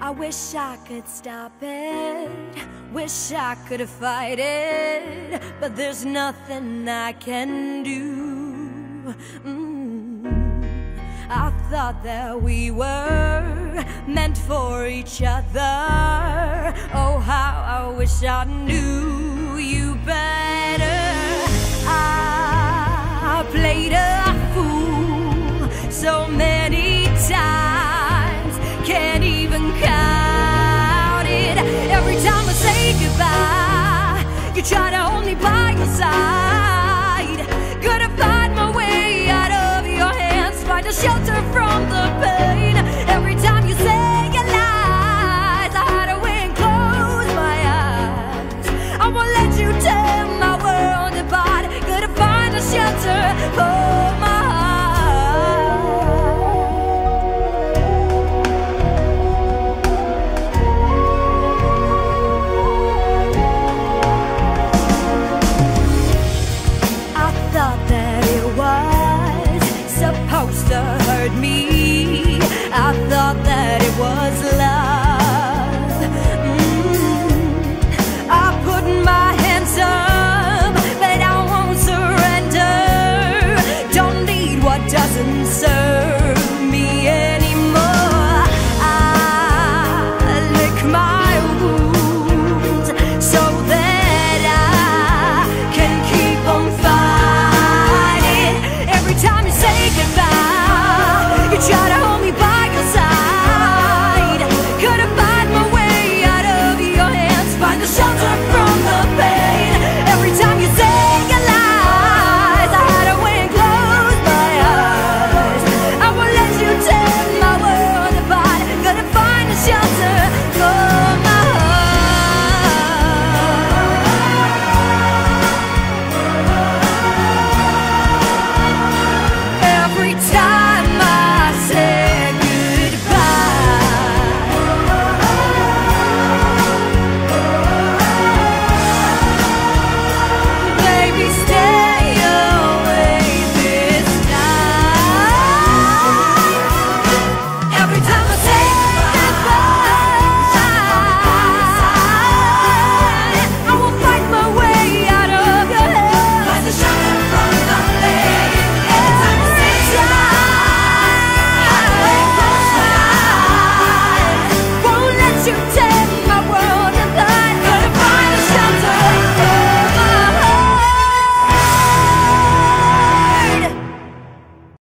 I wish I could stop it, wish I could fight it, but there's nothing I can do. I thought that we were meant for each other. Oh, how I wish I knew you better. I played a fool so many times, can't even count it. Every time I say goodbye, you try to hold me by your side. Gotta find my way out of your hands, find a shelter from the pain. Every time you say your lies, I hide away and close my eyes. I won't let you tear my world apart. Gotta find a shelter for my supposed to hurt me,